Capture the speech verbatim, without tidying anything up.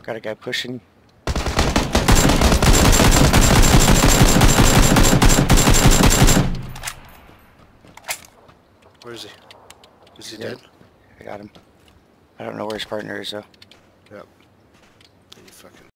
Got a guy pushing. Where is he? Is he Yeah. dead? I got him. I don't know where his partner is though. Yep. You fucking